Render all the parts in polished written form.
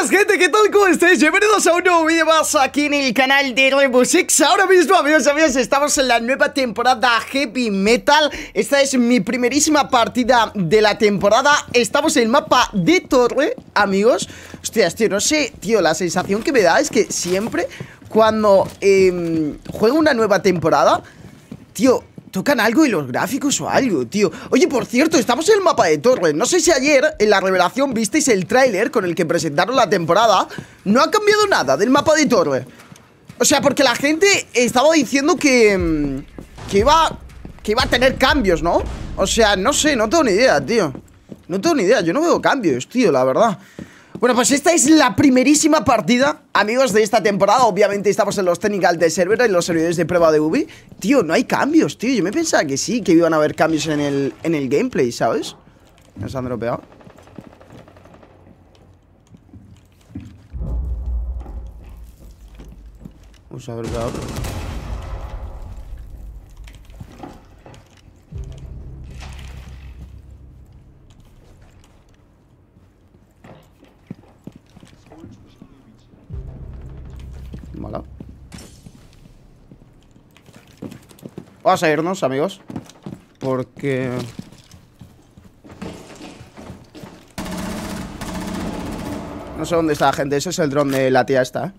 buenas, gente, ¿qué tal? ¿Cómo estáis? Bienvenidos a un nuevo vídeo más aquí en el canal de Rainbow Six. Ahora mismo, amigos y amigas, estamos en la nueva temporada Heavy Metal. Esta es mi primerísima partida de la temporada. Estamos en el mapa de torre, amigos. Hostias, tío, no sé, tío, la sensación que me da es que siempre cuando juego una nueva temporada, tío, tocan algo en los gráficos o algo, tío. Oye, por cierto, estamos en el mapa de torre. No sé si ayer en la revelación visteis el tráiler con el que presentaron la temporada. No ha cambiado nada del mapa de torre. O sea, porque la gente estaba diciendo que iba a tener cambios, ¿no? O sea, no sé, no tengo ni idea, tío. No tengo ni idea, yo no veo cambios, tío, la verdad. Bueno, pues esta es la primerísima partida, amigos, de esta temporada. Obviamente estamos en los technical de server, en los servidores de prueba de Ubi. Tío, no hay cambios, tío. Yo me pensaba que sí, que iban a haber cambios en el gameplay, ¿sabes? Nos han dropeado. Vamos a dropear otro. Mala. Vamos a irnos, amigos, porque no sé dónde está la gente. Ese es el dron de la tía esta, ¿eh?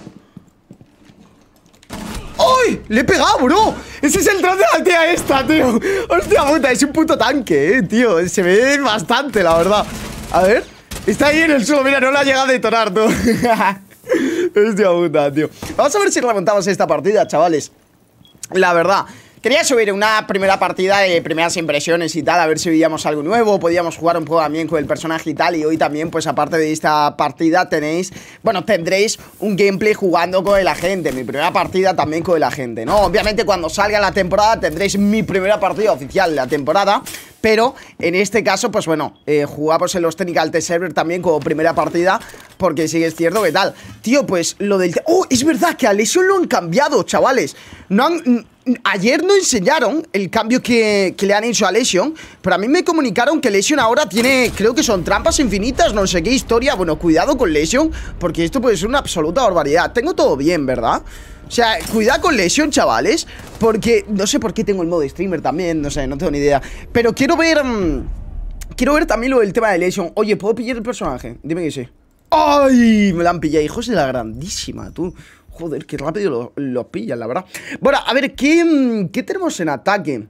¡Ay! ¡Le he pegado, bro! Ese es el dron de la tía esta, tío. Hostia puta, es un puto tanque, tío. Se ve bastante, la verdad. A ver. Está ahí en el suelo, mira, no la ha llegado a detonar, tú. Hostia puta, tío. Vamos a ver si remontamos esta partida, chavales. La verdad, quería subir una primera partida de primeras impresiones y tal, a ver si veíamos algo nuevo, podíamos jugar un poco también con el personaje y tal. Y hoy también, pues aparte de esta partida tendréis un gameplay jugando con el agente. Mi primera partida también con el agente, ¿no? Obviamente cuando salga la temporada tendréis mi primera partida oficial de la temporada. Pero en este caso, pues bueno, jugamos en los technical test server también como primera partida, porque sí que es cierto que tal. Tío, pues lo del... ¡Oh! Es verdad que a Lesion lo han cambiado, chavales. Ayer no enseñaron el cambio que le han hecho a Lesion, pero a mí me comunicaron que Lesion ahora tiene, creo que son trampas infinitas, no sé qué historia. Bueno, cuidado con Lesion, porque esto puede ser una absoluta barbaridad. Tengo todo bien, ¿verdad? O sea, cuidado con Lesion, chavales, porque no sé por qué tengo el modo streamer también, no sé, no tengo ni idea. Pero quiero ver también lo del tema de Lesion. Oye, ¿puedo pillar el personaje? Dime que sí. ¡Ay! Me la han pillado, hijos de la grandísima, tú. Joder, qué rápido lo pillan, la verdad. Bueno, a ver, ¿qué tenemos en ataque?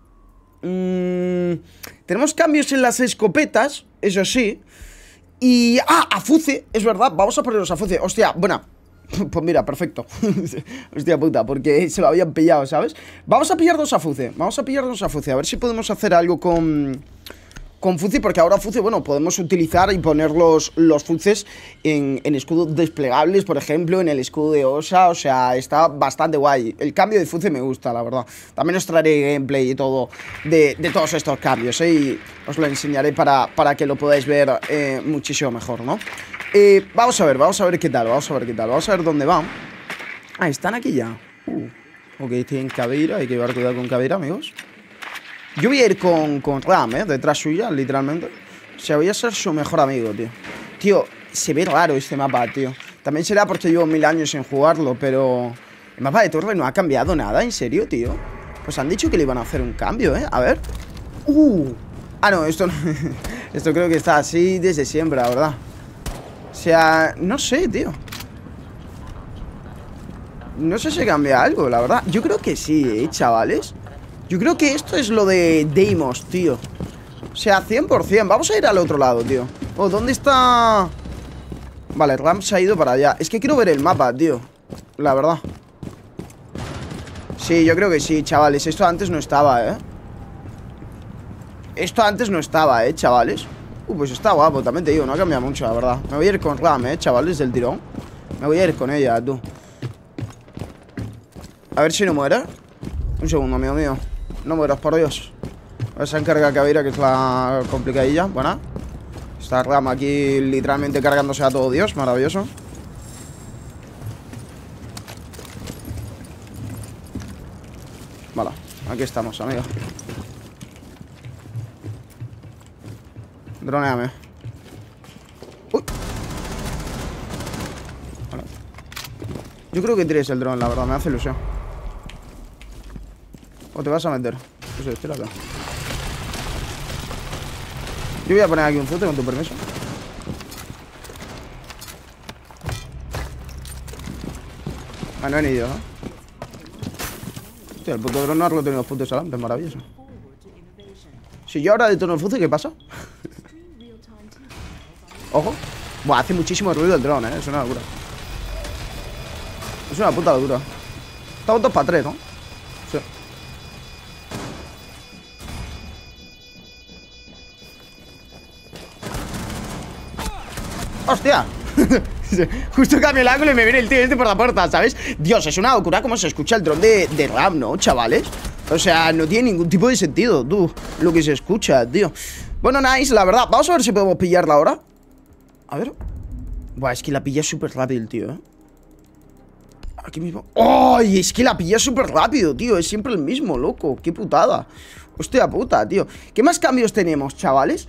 Tenemos cambios en las escopetas, eso sí. Y... ¡ah! Afuce, es verdad, vamos a ponerlos a Fuce. Hostia, bueno, pues mira, perfecto. Hostia puta, porque se lo habían pillado, ¿sabes? Vamos a pillarnos a Fuce. Vamos a pillarnos a Fuce. A ver si podemos hacer algo con Fuce, porque ahora Fuce, bueno, podemos utilizar y poner los Fuces en escudos desplegables, por ejemplo, en el escudo de Osa. O sea, está bastante guay. El cambio de Fuce me gusta, la verdad. También os traeré gameplay y todo de todos estos cambios, ¿eh? Y os lo enseñaré para que lo podáis ver muchísimo mejor, ¿no? Vamos a ver qué tal, vamos a ver dónde van. Ah, están aquí ya. Ok, tienen Caveira, hay que llevar cuidado con Caveira, amigos. Yo voy a ir con Ram, detrás suya, literalmente. O sea, voy a ser su mejor amigo, tío. Tío, se ve raro este mapa, tío. También será porque llevo 1000 años sin jugarlo, pero el mapa de torre no ha cambiado nada, ¿en serio, tío? Pues han dicho que le iban a hacer un cambio, A ver. Ah, no, esto no. Esto creo que está así desde siempre, la verdad. O sea, no sé, tío. No sé si cambia algo, la verdad. Yo creo que sí, chavales. Yo creo que esto es lo de Deimos, tío. O sea, 100%. Vamos a ir al otro lado, tío. Oh, ¿dónde está? Vale, Ram se ha ido para allá. Es que quiero ver el mapa, tío, la verdad. Sí, yo creo que sí, chavales. Esto antes no estaba, Esto antes no estaba, chavales. Pues está guapo, también te digo, no ha cambiado mucho, la verdad. Me voy a ir con Ram, chavales, del tirón. Me voy a ir con ella, tú. A ver si no muere. Un segundo, amigo mío. No mueras, por Dios. A ver, se encarga Caveira, que es la complicadilla. Buena. Está Ram aquí literalmente cargándose a todo Dios. Maravilloso. Vale, aquí estamos, amigo. Droneame. Uy. Yo creo que tires el dron, la verdad, me hace ilusión. ¿O te vas a meter? No sé, tíralo. Yo voy a poner aquí un zote con tu permiso. Ah, no he ido, ¿no? Hostia, el puto dron no ha tenido los putos adelante, es maravilloso. Si yo ahora detono el fuce, ¿qué pasa? Ojo. Buah, hace muchísimo ruido el dron, es una locura. Es una puta locura. Estamos 2 para 3, ¿no? Sí. ¡Hostia! Justo cambio el ángulo y me viene el tío este por la puerta, ¿sabes? Dios, es una locura cómo se escucha el dron de RAM, ¿no, chavales? O sea, no tiene ningún tipo de sentido, tú, lo que se escucha, tío. Bueno, nice, la verdad. Vamos a ver si podemos pillarla ahora. A ver. Buah, es que la pilla súper rápido el tío, ¿eh? Aquí mismo. ¡Ay! Es que la pilla súper rápido, tío. Es siempre el mismo, loco. Qué putada. Hostia puta, tío. ¿Qué más cambios tenemos, chavales?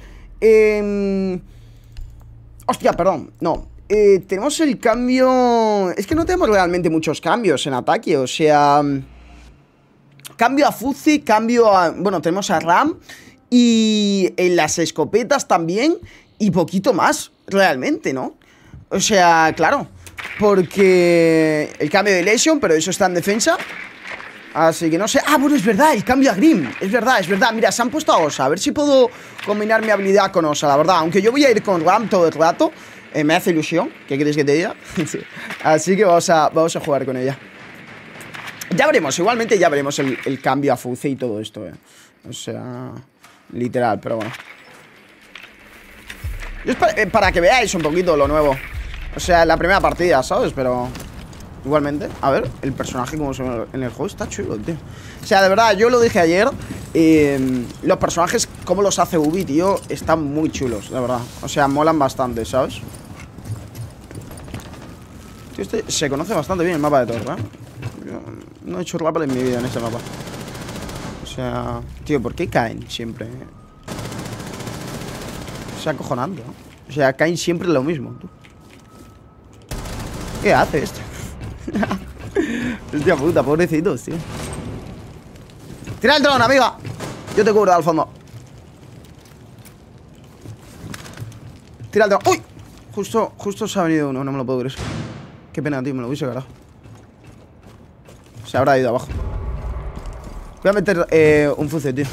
Hostia, perdón. No. Tenemos el cambio... Es que no tenemos realmente muchos cambios en ataque. O sea... Cambio a Fuzzy, cambio a... Bueno, tenemos a Ram. Y en las escopetas también. Y poquito más, realmente, ¿no? O sea, claro. Porque el cambio de Lesion, pero eso está en defensa. Así que no sé. Ah, bueno, es verdad, el cambio a Grim. Es verdad, es verdad. Mira, se han puesto a Osa. A ver si puedo combinar mi habilidad con Osa, la verdad. Aunque yo voy a ir con Ram todo el rato. Me hace ilusión. ¿Qué quieres que te diga? Sí. Así que vamos a jugar con ella. Ya veremos, igualmente ya veremos el cambio a Fuzzy y todo esto, O sea, literal, pero bueno. Es para que veáis un poquito lo nuevo. O sea, la primera partida, ¿sabes? Pero igualmente, a ver, el personaje como se ve en el juego está chulo, tío. O sea, de verdad, yo lo dije ayer. Los personajes, como los hace Ubi, tío, están muy chulos, de verdad. O sea, molan bastante, ¿sabes? Tío, este se conoce bastante bien el mapa de Thor, ¿eh? Yo no he hecho rappel en mi vida en este mapa. O sea, tío, ¿por qué caen siempre? Es acojonante, ¿no? O sea, caen siempre lo mismo, tú. ¿Qué hace esto? Hostia puta, pobrecitos, tío. Tira el dron, amiga. Yo te cubro al fondo. Tira el dron. ¡Uy! Justo se ha venido uno, no me lo puedo creer. Qué pena, tío, me lo hubiese ganado. Se habrá ido abajo. Voy a meter un fuce, tío.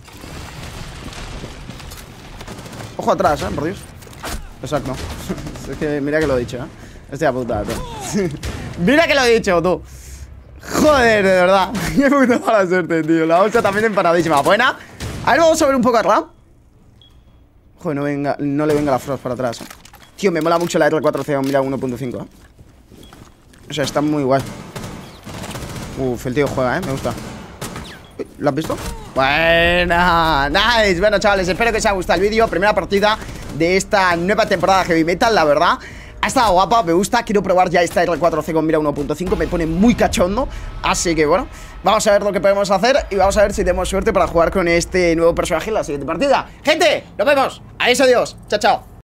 Ojo atrás, por Dios. Exacto. Es que mira que lo he dicho, Hostia puta, tú. Mira que lo he dicho, tú. Joder, de verdad. Qué puta mala suerte, tío. La bolsa también emparadísima. Buena. A ver, vamos a ver un poco a Ram. Joder, no le venga la Frost para atrás, Tío, me mola mucho la R4C mira 1.5, O sea, está muy guay. Uf, el tío juega, me gusta. ¿Lo has visto? Buena, nice. Bueno, chavales, espero que os haya gustado el vídeo. Primera partida de esta nueva temporada de Heavy Metal, la verdad. Ha estado guapa, me gusta. Quiero probar ya esta R4C con mira 1.5. Me pone muy cachondo. Así que bueno, vamos a ver lo que podemos hacer. Y vamos a ver si tenemos suerte para jugar con este nuevo personaje en la siguiente partida. Gente, nos vemos. Adiós, adiós. Chao, chao.